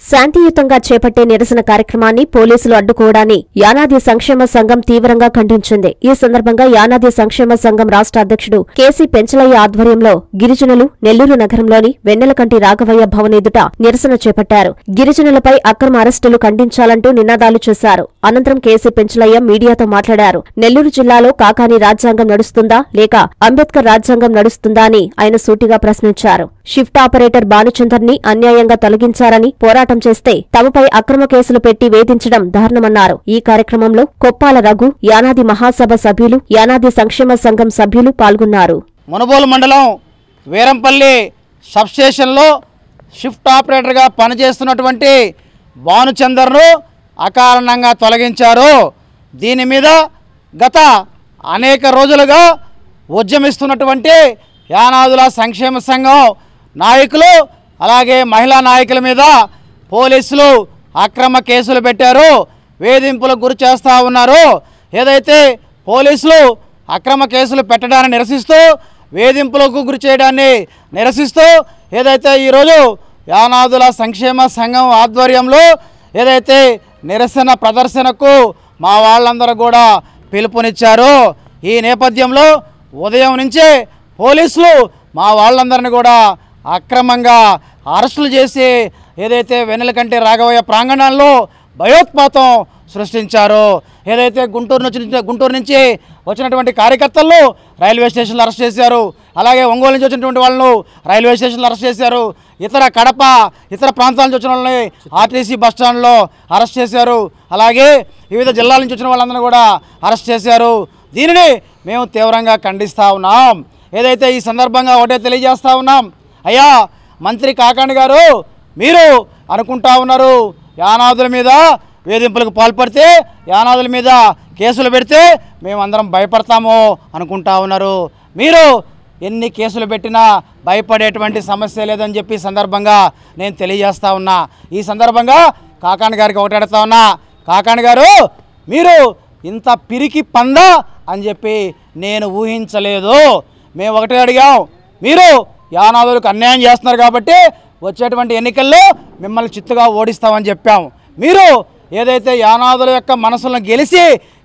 శాంతియుతంగా చేపట్టే నిరసన కార్యక్రమాన్ని పోలీసులు అడ్డుకోవడాన్ని యానాది సంక్షేమ సంఘం తీవ్రంగా ఖండించింది. ఈ సందర్భంగా యానాది సంక్షేమ సంఘం రాష్ట్ర అధ్యక్షుడు కేసీ పెంచలయ్య ఆధ్వర్యంలో గిరిజనులు నెల్లూరు నగరంలోని వెన్నెలకంటి రాఘవయ్య భవన్ ఎదుట నిరసన చేపట్టారు. గిరిజనులపై అక్రమ అరెస్టులు ఖండించాలంటూ నినాదాలు చేశారు. అనంతరం కేసీ పెంచలయ్య మీడియాతో మాట్లాడారు. నెల్లూరు జిల్లాలో కాకాని రాజ్యాంగం నడుస్తుందా లేక అంబేద్కర్ రాజ్యాంగం నడుస్తుందా అని ఆయన సూటిగా ప్రశ్నించారు. షిఫ్ట్ ఆపరేటర్ భానుచందర్ని అన్యాయంగా తొలగించారని పోరాటం చేస్తే తమపై అక్రమ కేసులు పెట్టి వేధించడం దారుణమన్నారు. ఈ కార్యక్రమంలో కొప్పాల రఘు, యానాది మహాసభ సభ్యులు, యానాది సంక్షేమ సంఘం సభ్యులు పాల్గొన్నారు. మునుగోలు మండలం వీరంపల్లి సబ్స్టేషన్లో షిఫ్ట్ ఆపరేటర్గా పనిచేస్తున్నటువంటి భానుచందర్ను అకారణంగా తొలగించారు. దీని మీద గత అనేక రోజులుగా ఉద్యమిస్తున్నటువంటి యానాదుల సంక్షేమ సంఘం నాయకులు అలాగే మహిళా నాయకుల మీద పోలీసులు అక్రమ కేసులు పెట్టారు, వేధింపులకు గురి చేస్తూ ఉన్నారు. ఏదైతే పోలీసులు అక్రమ కేసులు పెట్టడాన్ని నిరసిస్తూ వేధింపులకు గురి చేయడాన్ని నిరసిస్తూ ఏదైతే ఈరోజు యానాదుల సంక్షేమ సంఘం ఆధ్వర్యంలో ఏదైతే నిరసన ప్రదర్శనకు మా వాళ్ళందరూ కూడా పిలుపునిచ్చారు. ఈ నేపథ్యంలో ఉదయం నుంచే పోలీసులు మా వాళ్ళందరినీ కూడా అక్రమంగా అరెస్టులు చేసి ఏదైతే వెన్నెలకంటి రాఘవయ్య ప్రాంగణంలో భయోత్పాతం సృష్టించారు. ఏదైతే గుంటూరు నుంచి వచ్చినటువంటి కార్యకర్తలను రైల్వే స్టేషన్లో అరెస్ట్ చేశారు. అలాగే ఒంగోలు నుంచి వచ్చినటువంటి వాళ్ళను రైల్వే స్టేషన్లో అరెస్ట్ చేశారు. ఇతర కడప ఇతర ప్రాంతాల నుంచి వచ్చిన వాళ్ళని ఆర్టీసీ బస్టాండ్లో అరెస్ట్ చేశారు. అలాగే వివిధ జిల్లాల నుంచి వచ్చిన వాళ్ళందరినీ కూడా అరెస్ట్ చేశారు. దీనిని మేము తీవ్రంగా ఖండిస్తూ ఉన్నాం. ఏదైతే ఈ సందర్భంగా ఒకటే తెలియజేస్తూ ఉన్నాం, అయ్యా మంత్రి కాకాణి గారు, మీరు అనుకుంటా ఉన్నారు యానాదుల మీద వేధింపులకు పాల్పడితే యానాదుల మీద కేసులు పెడితే మేమందరం భయపడతాము అనుకుంటా ఉన్నారు. మీరు ఎన్ని కేసులు పెట్టినా భయపడేటువంటి సమస్య లేదని చెప్పి సందర్భంగా నేను తెలియజేస్తా ఉన్నా. ఈ సందర్భంగా కాకాణి గారికి ఒకటి అడుగుతా ఉన్నా, కాకాణి గారు మీరు ఇంత పిరికి పందా అని చెప్పి నేను ఊహించలేదు. మేము ఒకటే అడిగాం, మీరు యానాదులకు అన్యాయం చేస్తున్నారు కాబట్టి వచ్చేటువంటి ఎన్నికల్లో మిమ్మల్ని చిత్తుగా ఓడిస్తామని చెప్పాం. మీరు ఏదైతే యానాదుల యొక్క మనసులను గెలిచి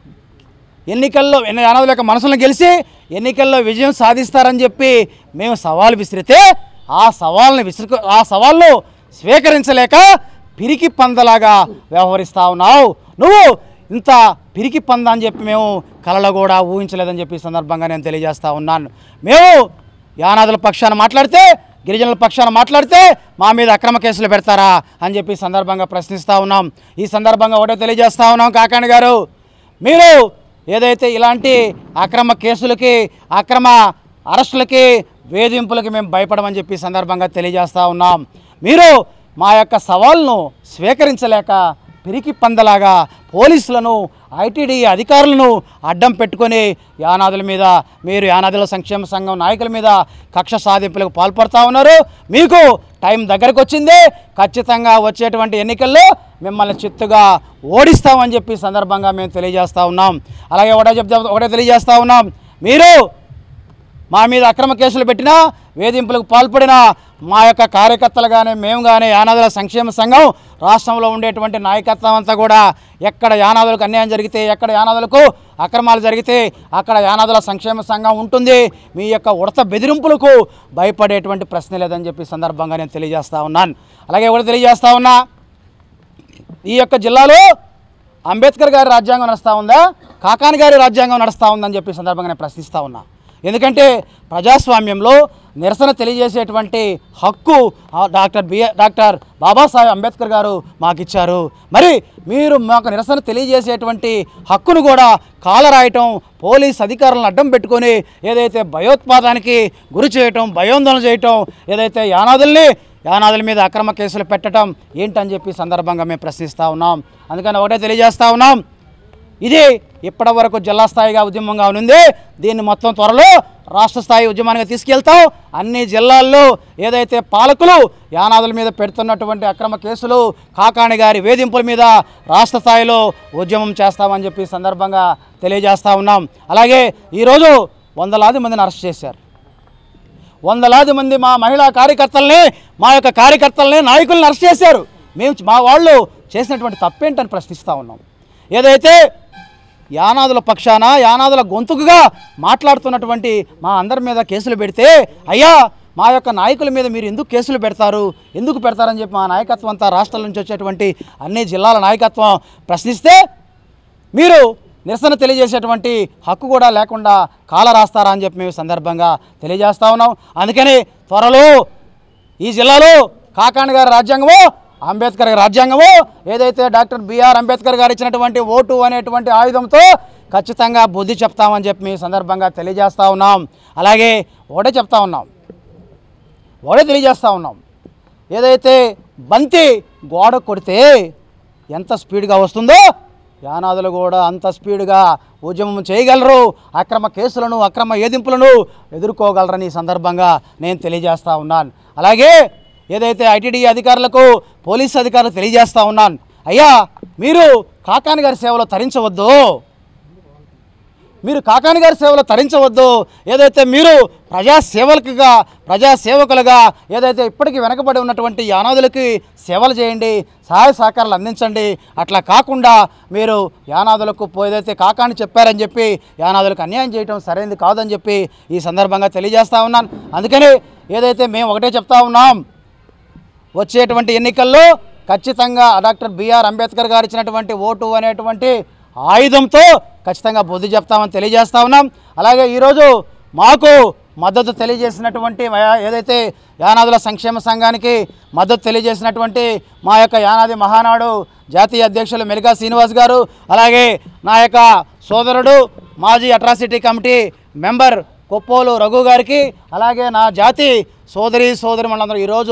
యానాదుల యొక్క మనసులను గెలిచి ఎన్నికల్లో విజయం సాధిస్తారని చెప్పి మేము సవాలు విసిరితే ఆ సవాల్ను స్వీకరించలేక పిరికి పందలాగా వ్యవహరిస్తూ ఉన్నావు. నువ్వు ఇంత పిరికి పంద అని చెప్పి మేము కలలో కూడా ఊహించలేదని చెప్పి సందర్భంగా నేను తెలియజేస్తూ ఉన్నాను. మేము యానాదుల పక్షాన మాట్లాడితే గిరిజనుల పక్షాన మాట్లాడితే మా మీద అక్రమ కేసులు పెడతారా అని చెప్పి సందర్భంగా ప్రశ్నిస్తూ ఉన్నాం. ఈ సందర్భంగా ఒకటే తెలియజేస్తూ ఉన్నాం, కాకాణి గారు మీరు ఏదైతే ఇలాంటి అక్రమ కేసులకి అక్రమ అరెస్టులకి వేధింపులకి మేము భయపడమని చెప్పి సందర్భంగా తెలియజేస్తూ ఉన్నాం. మీరు మా యొక్క సవాల్ను స్వీకరించలేక పిరికి పందలాగా పోలీసులను ఐటీడీ అధికారులను అడ్డం పెట్టుకొని యానాదుల మీద మీరు యానాదుల సంక్షేమ సంఘం నాయకుల మీద కక్ష సాధింపులకు పాల్పడుతూ ఉన్నారు. మీకు టైం దగ్గరకు వచ్చింది, ఖచ్చితంగా వచ్చేటువంటి ఎన్నికల్లో మిమ్మల్ని చిత్తుగా ఓడిస్తామని చెప్పి సందర్భంగా మేము తెలియజేస్తూ ఉన్నాం. అలాగే ఒకటే తెలియజేస్తూ ఉన్నాం, మీరు మా మీద అక్రమ కేసులు పెట్టినా వేధింపులకు పాల్పడినా మా యొక్క కార్యకర్తలు కానీ మేము కానీ యానాదుల సంక్షేమ సంఘం రాష్ట్రంలో ఉండేటువంటి నాయకత్వం అంతా కూడా ఎక్కడ యానాదులకు అన్యాయం జరిగితే ఎక్కడ యానాదులకు అక్రమాలు జరిగితే అక్కడ యానాదుల సంక్షేమ సంఘం ఉంటుంది. మీ యొక్క ఉడత బెదిరింపులకు భయపడేటువంటి ప్రశ్న లేదని చెప్పి సందర్భంగా నేను తెలియజేస్తూ ఉన్నాను. అలాగే కూడా తెలియజేస్తూ ఉన్నా, ఈ యొక్క జిల్లాలో అంబేద్కర్ గారి రాజ్యాంగం నడుస్తూ ఉందా కాకాణి గారి రాజ్యాంగం నడుస్తూ ఉందని చెప్పి సందర్భంగా నేను ప్రశ్నిస్తూ ఉన్నా. ఎందుకంటే ప్రజాస్వామ్యంలో నిరసన తెలియజేసేటువంటి హక్కు డాక్టర్ బాబాసాహెబ్ అంబేద్కర్ గారు మాకిచ్చారు. మరి మీరు మాకు నిరసన తెలియజేసేటువంటి హక్కును కూడా కాలరాయటం, పోలీస్ అధికారులను అడ్డం పెట్టుకొని ఏదైతే భయోత్పాదానికి గురి చేయటం, భయోందోళన చేయటం, ఏదైతే యానాదుల మీద అక్రమ కేసులు పెట్టడం ఏంటని చెప్పి సందర్భంగా మేము ప్రశ్నిస్తూ ఉన్నాం. అందుకని ఒకటే తెలియజేస్తూ ఉన్నాం, ఇది ఇప్పటి వరకు జిల్లా స్థాయిగా ఉద్యమంగా ఉంది. దీన్ని మొత్తం త్వరలో రాష్ట్ర స్థాయి ఉద్యమానికి తీసుకెళ్తాం. అన్ని జిల్లాల్లో ఏదైతే పాలకులు యానాదుల మీద పెడుతున్నటువంటి అక్రమ కేసులు, కాకాణి గారి వేధింపుల మీద రాష్ట్ర స్థాయిలో ఉద్యమం చేస్తామని చెప్పి సందర్భంగా తెలియజేస్తూ ఉన్నాం. అలాగే ఈరోజు వందలాది మందిని అరెస్ట్ చేశారు. వందలాది మంది మా మహిళా కార్యకర్తల్ని, మా యొక్క కార్యకర్తల్ని, నాయకుల్ని అరెస్ట్ చేశారు. మా వాళ్ళు చేసినటువంటి తప్పేంటని ప్రశ్నిస్తూ ఉన్నాం. ఏదైతే యానాదుల పక్షాన యానాదుల గొంతుకుగా మాట్లాడుతున్నటువంటి మా అందరి మీద కేసులు పెడితే, అయ్యా మా యొక్క నాయకుల మీద మీరు ఎందుకు కేసులు ఎందుకు పెడతారని చెప్పి మా నాయకత్వం అంతా రాష్ట్రాల నుంచి వచ్చేటువంటి అన్ని జిల్లాల నాయకత్వం ప్రశ్నిస్తే, మీరు నిరసన తెలియజేసేటువంటి హక్కు కూడా లేకుండా కాల రాస్తారా అని చెప్పి మేము సందర్భంగా తెలియజేస్తూ ఉన్నాం. అందుకని త్వరలో ఈ జిల్లాలో కాకాణి గారి రాజ్యాంగమో అంబేద్కర్ గారి రాజ్యాంగమో ఏదైతే డాక్టర్ బిఆర్ అంబేద్కర్ గారు ఇచ్చినటువంటి ఓటు అనేటువంటి ఆయుధంతో ఖచ్చితంగా బుద్ధి చెప్తామని చెప్పి మీ సందర్భంగా తెలియజేస్తూ ఉన్నాం. అలాగే ఒకటే తెలియజేస్తూ ఉన్నాం, ఏదైతే బంతి గోడ కొడితే ఎంత స్పీడ్గా వస్తుందో యానాదులు కూడా అంత స్పీడ్గా ఉద్యమం చేయగలరు, అక్రమ కేసులను అక్రమ ఏదింపులను ఎదుర్కోగలరని ఈ సందర్భంగా నేను తెలియజేస్తూ ఉన్నాను. అలాగే ఏదైతే ఐటీడీ అధికారులకు పోలీసు అధికారులకు తెలియజేస్తూ ఉన్నాను, అయ్యా మీరు కాకాణి గారి సేవలో తరించవద్దు, ఏదైతే మీరు ప్రజాసేవకులుగా ఏదైతే ఇప్పటికీ వెనకబడి ఉన్నటువంటి యానాదులకి సేవలు చేయండి, సహాయ సహకారాలు అందించండి. అట్లా కాకుండా మీరు యానాదులకు ఏదైతే కాకాణి చెప్పారని చెప్పి యానాదులకు అన్యాయం చేయడం సరైనది కాదని చెప్పి ఈ సందర్భంగా తెలియజేస్తూ ఉన్నాను. అందుకని ఏదైతే మేము ఒకటే చెప్తా ఉన్నాం, వచ్చేటువంటి ఎన్నికల్లో ఖచ్చితంగా డాక్టర్ బిఆర్ అంబేద్కర్ గారు ఇచ్చినటువంటి ఓటు అనేటువంటి ఆయుధంతో ఖచ్చితంగా బుద్ధి చెప్తామని తెలియజేస్తూ ఉన్నాం. అలాగే ఈరోజు మాకు మద్దతు తెలియజేసినటువంటి ఏదైతే యానాదుల సంక్షేమ సంఘానికి మద్దతు తెలియజేసినటువంటి మా యొక్క యానాది మహానాడు జాతీయ అధ్యక్షులు మెలికా శ్రీనివాస్ గారు, అలాగే నా యొక్క సోదరుడు మాజీ atrocity committee member Koppolu Raghu గారికి, అలాగే నా జాతి సోదరిమణులందరూ ఈరోజు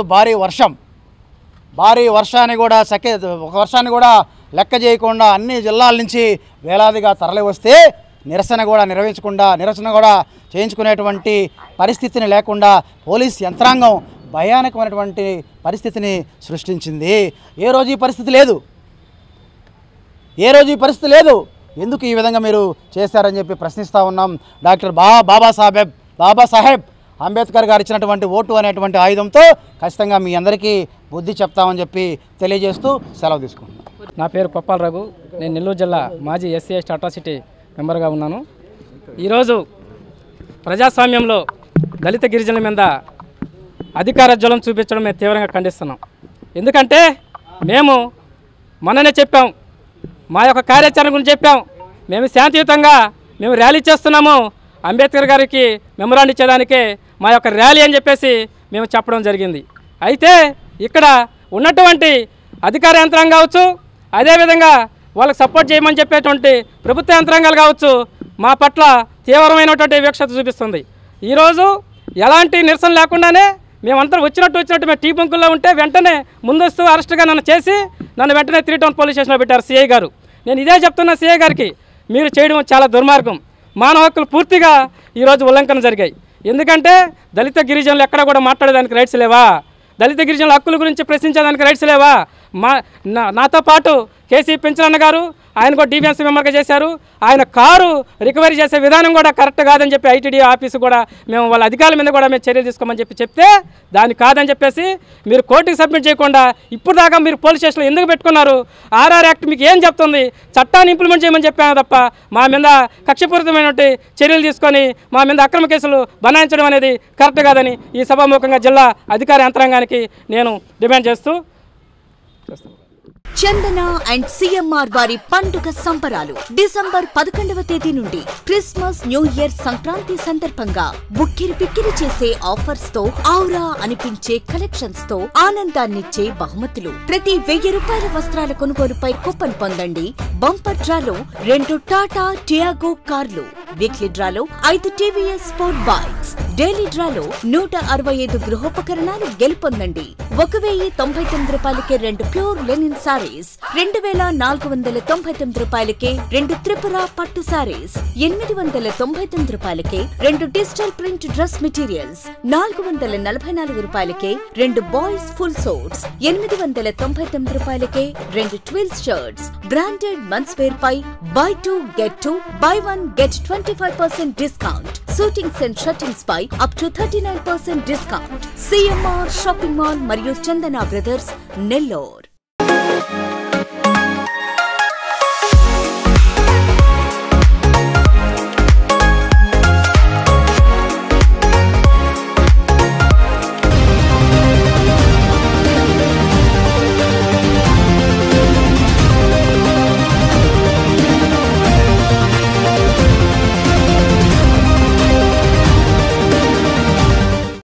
భారీ వర్షాన్ని కూడా లెక్క చేయకుండా అన్ని జిల్లాల నుంచి వేలాదిగా తరలి వస్తే నిరసన కూడా చేయించుకునేటువంటి పరిస్థితిని లేకుండా పోలీస్ యంత్రాంగం భయానకమైనటువంటి పరిస్థితిని సృష్టించింది. ఏ రోజు ఈ పరిస్థితి లేదు, ఎందుకు ఈ విధంగా మీరు చేశారని చెప్పి ప్రశ్నిస్తూ ఉన్నాం. డాక్టర్ బాబాసాహెబ్ అంబేద్కర్ గారు ఇచ్చినటువంటి ఓటు అనేటువంటి ఆయుధంతో ఖచ్చితంగా మీ అందరికీ బుద్ధి చెప్తామని చెప్పి తెలియజేస్తూ సెలవు తీసుకుంటున్నాను. నా పేరు కొప్పాల రఘు, నేను నెల్లూరు జిల్లా మాజీ ఎస్సీ ఎస్టీ అట్రాసిటీ మెంబర్గా ఉన్నాను. ఈరోజు ప్రజాస్వామ్యంలో దళిత గిరిజనుల మీద అధికార జ్వలం చూపించడం మేము తీవ్రంగా ఖండిస్తున్నాం. ఎందుకంటే మేము మొన్ననే చెప్పాం, మా యొక్క కార్యాచరణ గురించి చెప్పాం, మేము శాంతియుతంగా ర్యాలీ చేస్తున్నాము, అంబేద్కర్ గారికి మెమరాండం ఇచ్చేదానికే మా యొక్క ర్యాలీ అని చెప్పేసి మేము చెప్పడం జరిగింది. అయితే ఇక్కడ ఉన్నటువంటి అధికార యంత్రాంగం కావచ్చు, అదేవిధంగా వాళ్ళకి సపోర్ట్ చేయమని చెప్పేటువంటి ప్రభుత్వ యంత్రాంగాలు కావచ్చు, మా పట్ల తీవ్రమైనటువంటి వివక్షత చూపిస్తుంది. ఈరోజు ఎలాంటి నిరసన లేకుండానే మేమంతా వచ్చినట్టు మేము టీ బంకుల్లో ఉంటే వెంటనే ముందస్తు అరెస్ట్గా నన్ను వెంటనే 3 టౌన్ పోలీస్ స్టేషన్లో పెట్టారు సిఐ గారు. నేను ఇదే చెప్తున్నా సిఐ గారికి, మీరు చేయడం చాలా దుర్మార్గం, మానవ హక్కులు పూర్తిగా ఈరోజు ఉల్లంఘన జరిగాయి. ఎందుకంటే దళిత గిరిజనులు ఎక్కడ కూడా మాట్లాడేదానికి రైట్స్ లేవా, దళిత గిరిజనుల హక్కుల గురించి ప్రశ్నించేదానికి రైట్స్ లేవా? నాతో పాటు కేసీ పెంచలన్న గారు, ఆయన కూడా డిఫెన్స్ మెంబర్గా చేశారు, ఆయన కారు రికవరీ చేసే విధానం కూడా కరెక్ట్ కాదని చెప్పి ఐటీడీ ఆఫీసు కూడా మేము వాళ్ళ అధికారుల మీద కూడా మేము చర్యలు తీసుకోమని చెప్తే దాన్ని కాదని చెప్పేసి మీరు కోర్టుకి సబ్మిట్ చేయకుండా ఇప్పుడు దాకా మీరు పోలీస్ స్టేషన్లో ఎందుకు పెట్టుకున్నారు? ఆర్ఆర్ యాక్ట్ మీకు ఏం చెప్తుంది? చట్టాన్ని ఇంప్లిమెంట్ చేయమని చెప్పాను తప్ప మా మీద కక్షపూరితమైనటువంటి చర్యలు తీసుకొని మా మీద అక్రమ కేసులు బనాయించడం అనేది కరెక్ట్ కాదని ఈ సభాముఖంగా జిల్లా అధికార యంత్రాంగానికి నేను డిమాండ్ చేస్తూ చందన అండ్ సిఎంఆర్ వారి పండుగ సంబరాలు డిసెంబర్ 11వ తేదీ నుండి క్రిస్మస్ న్యూ ఇయర్ సంక్రాంతి సందర్భంగా బుక్కిరి పిక్కిరి చేసే ఆఫర్స్ తో ఔరా అనిపించే కలెక్షన్స్ తో ఆనందాన్నిచ్చే బహుమతులు. ప్రతి 1000 రూపాయల వస్త్రాల కొనుగోలుపై కూపన్ పొందండి. బంపర్ డ్రాలో 2 టాటా టియాగో కార్లు, వీక్లీ డ్రాలో 5 టీవీఎస్ స్పోర్ట్ బైక్స్, డైలీ డ్రాలో 165 గృహోపకరణాలు గెలుపొందండి. 1099 రూపాయలకే 2 ప్యూర్ లెనిన్ సారీస్, 2499 రూపాయలకే 2 త్రిపుర పట్టు సారీస్, 899 రూపాయలకే 2 డిజిటల్ ప్రింట్ డ్రెస్ మెటీరియల్స్, 444 రూపాయలకే 2 బాయ్స్ ఫుల్ సోట్స్, 899 రూపాయలకే 2 twills shirts. Branded men's wear పై buy 2 get 2, buy 1 get 25% discount. Suitings and shirtings పై up to 39% discount. CMR shopping mall మరియు చందన బ్రదర్స్, నెల్లూరు.